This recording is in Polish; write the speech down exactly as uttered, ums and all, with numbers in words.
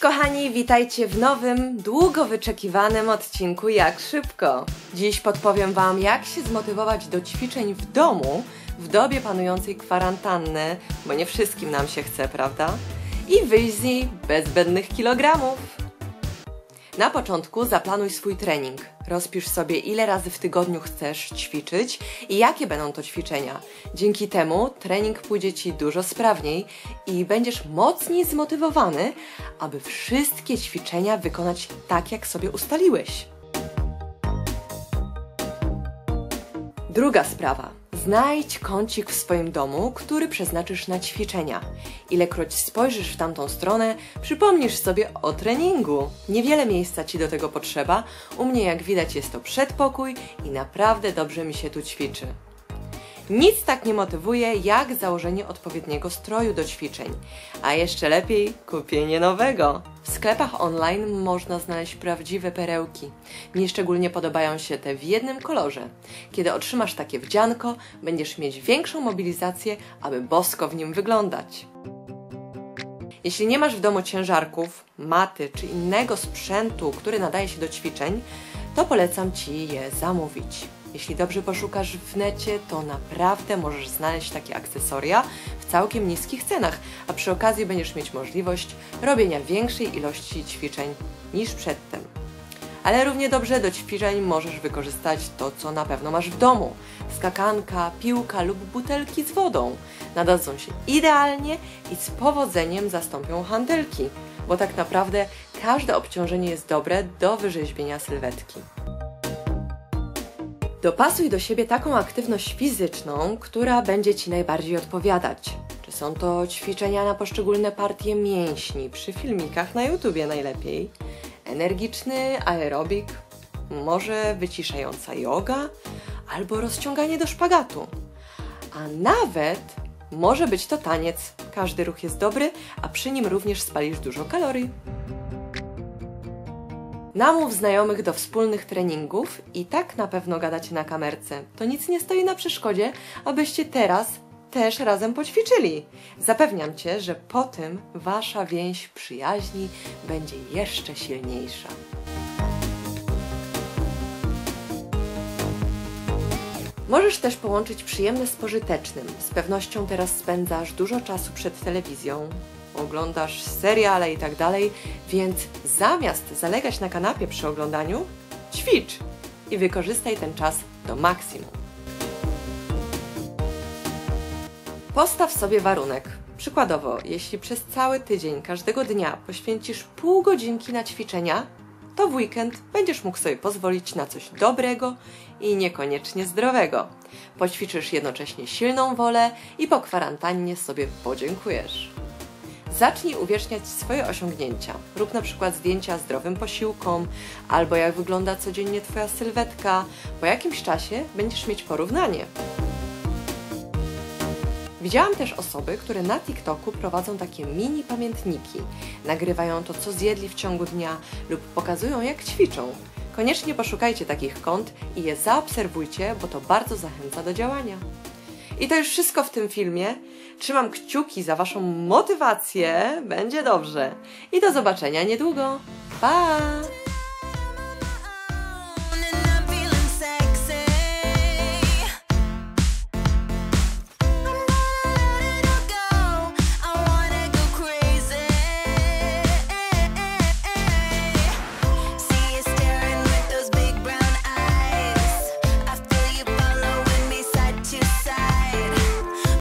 kochani, witajcie w nowym, długo wyczekiwanym odcinku Jak Szybko. Dziś podpowiem Wam, jak się zmotywować do ćwiczeń w domu w dobie panującej kwarantanny, bo nie wszystkim nam się chce, prawda? I wyjść z niej bez zbędnych kilogramów. Na początku zaplanuj swój trening. Rozpisz sobie, ile razy w tygodniu chcesz ćwiczyć i jakie będą to ćwiczenia. Dzięki temu trening pójdzie Ci dużo sprawniej i będziesz mocniej zmotywowany, aby wszystkie ćwiczenia wykonać tak, jak sobie ustaliłeś. Druga sprawa. Znajdź kącik w swoim domu, który przeznaczysz na ćwiczenia. Ilekroć spojrzysz w tamtą stronę, przypomnisz sobie o treningu. Niewiele miejsca Ci do tego potrzeba. U mnie, jak widać, jest to przedpokój i naprawdę dobrze mi się tu ćwiczy. Nic tak nie motywuje, jak założenie odpowiedniego stroju do ćwiczeń, a jeszcze lepiej kupienie nowego. W sklepach online można znaleźć prawdziwe perełki. Mnie szczególnie podobają się te w jednym kolorze. Kiedy otrzymasz takie wdzianko, będziesz mieć większą mobilizację, aby bosko w nim wyglądać. Jeśli nie masz w domu ciężarków, maty czy innego sprzętu, który nadaje się do ćwiczeń, to polecam Ci je zamówić. Jeśli dobrze poszukasz w necie, to naprawdę możesz znaleźć takie akcesoria w całkiem niskich cenach, a przy okazji będziesz mieć możliwość robienia większej ilości ćwiczeń niż przedtem. Ale równie dobrze do ćwiczeń możesz wykorzystać to, co na pewno masz w domu. Skakanka, piłka lub butelki z wodą. Nadadzą się idealnie i z powodzeniem zastąpią hantelki, bo tak naprawdę każde obciążenie jest dobre do wyrzeźbienia sylwetki. Dopasuj do siebie taką aktywność fizyczną, która będzie Ci najbardziej odpowiadać. Czy są to ćwiczenia na poszczególne partie mięśni, przy filmikach na YouTubie najlepiej, energiczny aerobik, może wyciszająca joga, albo rozciąganie do szpagatu. A nawet może być to taniec. Każdy ruch jest dobry, a przy nim również spalisz dużo kalorii. Namów znajomych do wspólnych treningów i tak na pewno gadacie na kamerce. To nic nie stoi na przeszkodzie, abyście teraz też razem poćwiczyli. Zapewniam Cię, że po tym Wasza więź przyjaźni będzie jeszcze silniejsza. Możesz też połączyć przyjemne z pożytecznym. Z pewnością teraz spędzasz dużo czasu przed telewizją, oglądasz seriale i tak dalej, więc zamiast zalegać na kanapie przy oglądaniu, ćwicz i wykorzystaj ten czas do maksimum. Postaw sobie warunek. Przykładowo, jeśli przez cały tydzień każdego dnia poświęcisz pół godzinki na ćwiczenia, to w weekend będziesz mógł sobie pozwolić na coś dobrego i niekoniecznie zdrowego. Poćwiczysz jednocześnie silną wolę i po kwarantannie sobie podziękujesz. Zacznij uwieczniać swoje osiągnięcia. Rób na przykład zdjęcia zdrowym posiłkom, albo jak wygląda codziennie Twoja sylwetka. Po jakimś czasie będziesz mieć porównanie. Widziałam też osoby, które na TikToku prowadzą takie mini pamiętniki. Nagrywają to, co zjedli w ciągu dnia lub pokazują, jak ćwiczą. Koniecznie poszukajcie takich kont i je zaobserwujcie, bo to bardzo zachęca do działania. I to już wszystko w tym filmie. Trzymam kciuki za Waszą motywację. Będzie dobrze. I do zobaczenia niedługo. Pa!